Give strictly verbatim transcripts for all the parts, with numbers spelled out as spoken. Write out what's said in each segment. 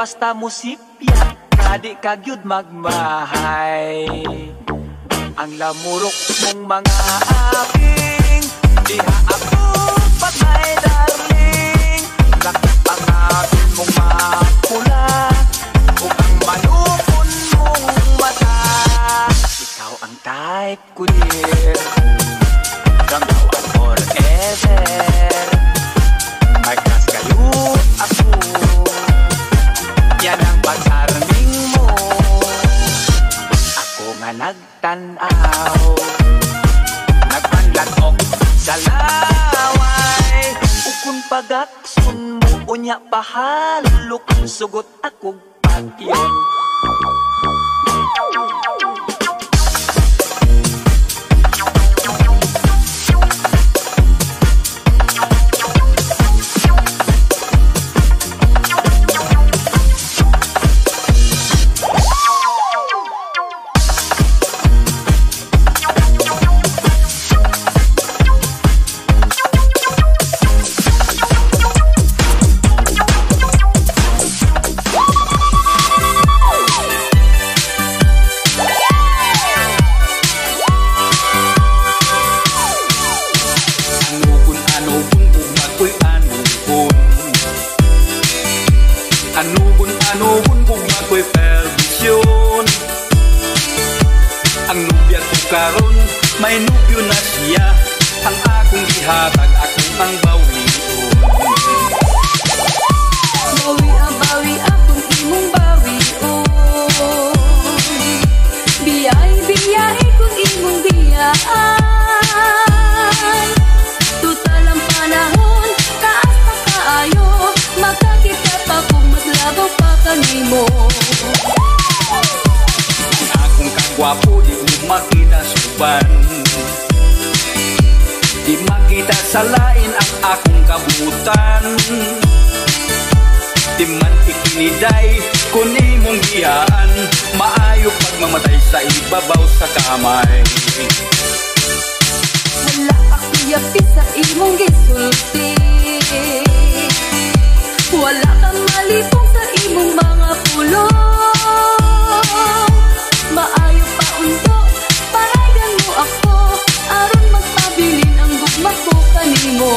basta musipya, kadi kagyud magmahay. Ang lamurok mong mga aping, diha ako patay darling. Lakit ang atin mong makula, ug ang manupon mong mata. Ikaw ang type ko dear, from now on forever. May kas kayo ako, yan ang pagsarming mo. Ako nga nagtanaw, nagpanlatok sa laway. Ukon pagaksun mo, unya pahalok, sugot ako patyon. Karon may nubyo na siya, ang akong ihatag, akong ang bawion. Bawi a bawi akong imong bawion. Biyay biyay kung imong biyay. Tutal ang panahon, taas pa kaayo, makakita pa kung mas labaw pa kanimo. Ang akong kagwapo di makita suban, di makita sa lain ang akong kabutan. Di man ikiniday kung imong giyaan, maayo pagmamatay sa ibabaw sa kamay. Wala ako yapi sa imong gisulti, wala kang malipong sa imong mga pulong. Maayo pa undo, paragan mo ako, aron magpabilin ang gugma ko kanimo.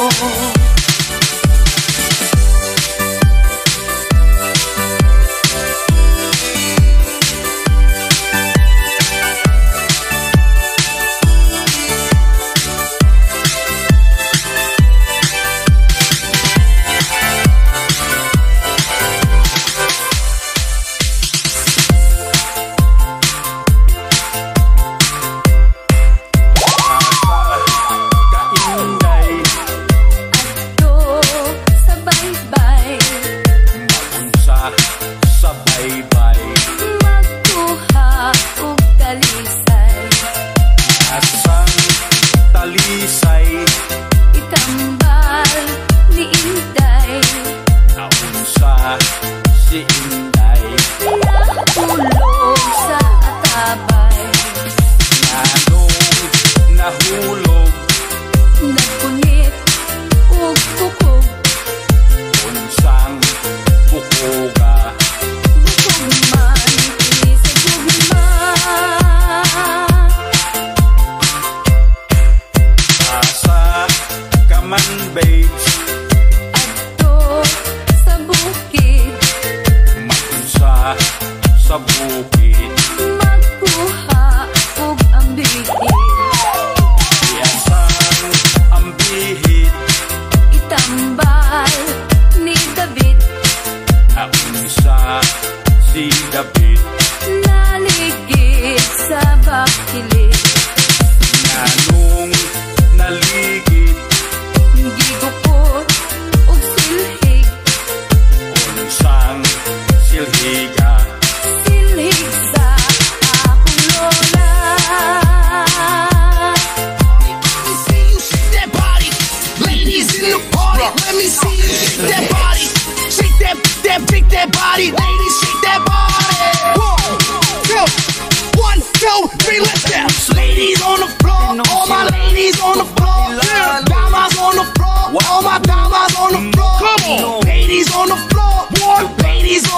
Let me see that body, shake that, that big, that body, ladies, shake that body.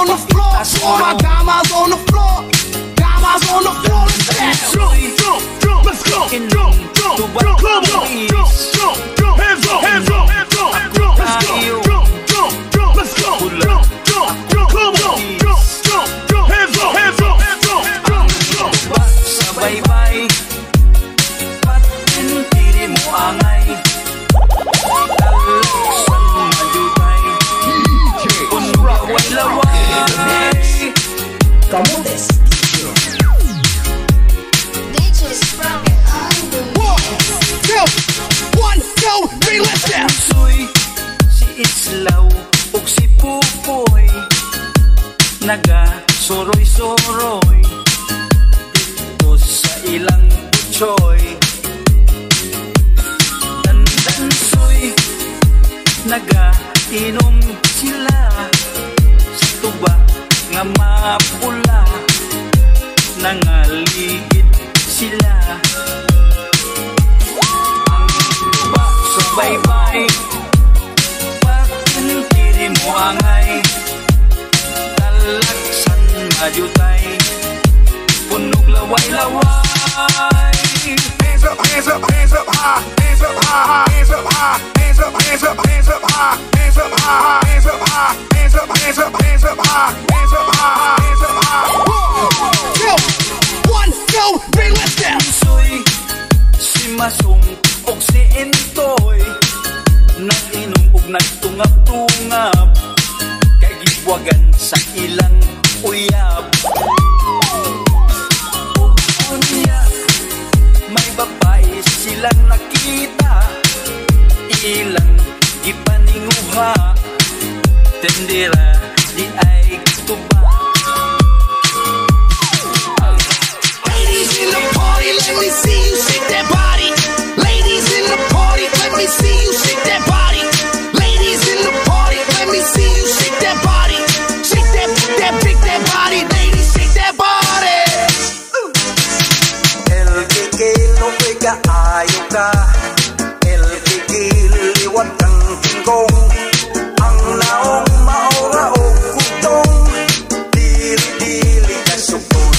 on the floor. All my damas on the floor. Damas on the floor. Let's dance. Jump, jump, jump. Let's go. Jump, jump, jump. Come on. Jump, jump, jump. Hands up, hands up, hands up. Jump, let's go. Jump, jump, jump. Let's go. Jump, jump, jump. Come on. Jump, jump, jump. Hands up, hands up, hands up. Jump, jump. Sabay-bay, patin tiri mo angay. Talaksan madutay, punlaway-laway. Kamotes. One, two, three, let's go. Suy, si Islaw, ug si Pupoy, naga-soroy-soroy dito sa ilang butsoy. Dandansoy, naga-inom sila sa tuba nga mapula, nangaligid sila. Sabay-bay, patin tiri mo angay. Talaksan madutay, punog laway-laway. Hands up, hands up, hands up high. Hands up high, hands up high. Hands up, hands up, hands up high. Hands up high, hands up high. Hands up, hands up, hands up high. Hands up high, hands up high. One, two, three, let's dance. Suy, si Masong og si Intoy, nag-inom ug nagtungap-tungap, kay gibwagan sa ilang uyab. Ug unya, may babae silang nakita, ilang gipaninguha, tendera di ay tuba. Ladies in the party, let me see you shake that body. Ladies in the party, let me see you shake that body. Ladies in the party, let me see you shake that body. Shake that, that big, that body. Ladies, shake that body. El kikilo ko'y kaayo ka. El kikiliwat kang tingkong. Ang naong maora o kutong. Dili-dili ka sukod.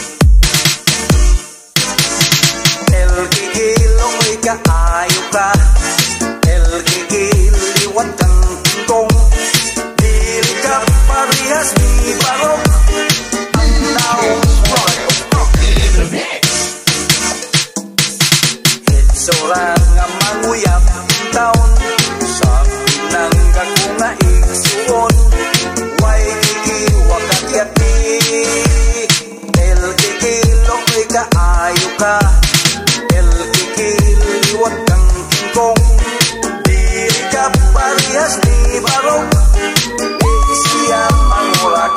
El kikilo ko'y kaayo ka. El kikiliwat kang tingkong. Dili ka parehas ni barok. Ang naong maora. Seorang nga manguyap taon sa pinangga ko nga igsuon. Way gigiwa katyati. El kikilo ko'y kaayo ka. El kikiliwat kang tingkong. Dili ka parehas ni barok. Siya mangurak.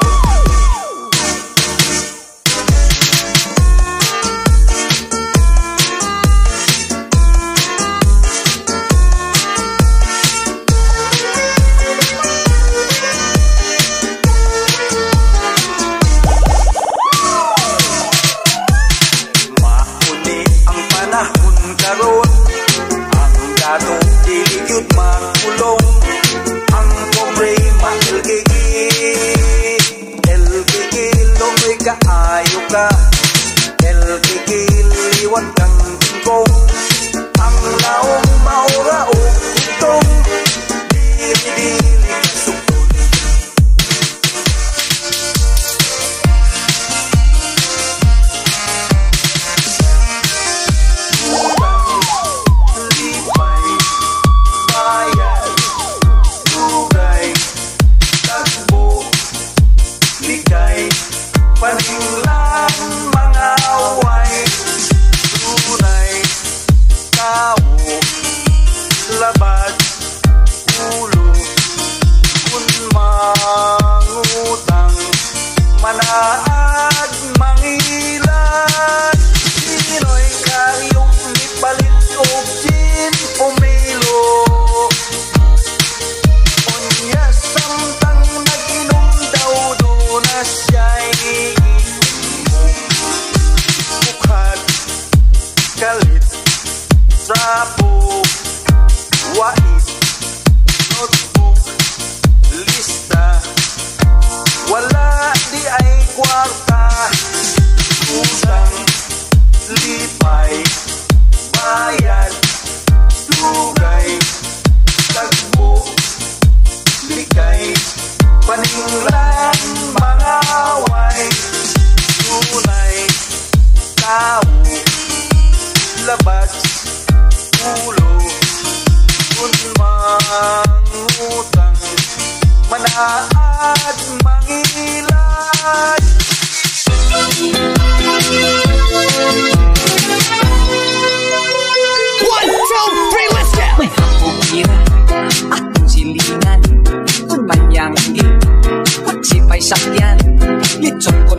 Mauni ang panahon karon, ang ganong diligyod makulong, ang pobre mahilgigi. El kikilo ko'y kaayo ka. El kikiliwat kang tingkong. Ang naong maura o kutong. Dili-dili ka sukod. Lipay, bayan, lugay, tagbo, likay, paninglan, mga away, tunay, tao, labad, ulo, kun mangutang, manaag, mangilan, sino'y karyong nipalit o gin pumilo. Onya samtang nag-inom daw doon na siya'y bukhat, kalit, trapo, wais, notebook, lista, wala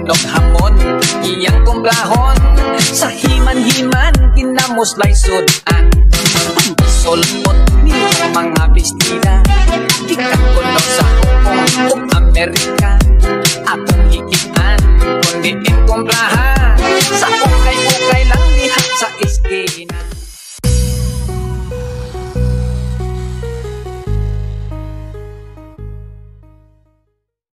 kunog hamon iyang kumplahon sa himan-himan kinamuslay sudan sulpot niyang mga bestida ikan kunog sa Hong Kong o Amerika atong hikian kundi in kumplahan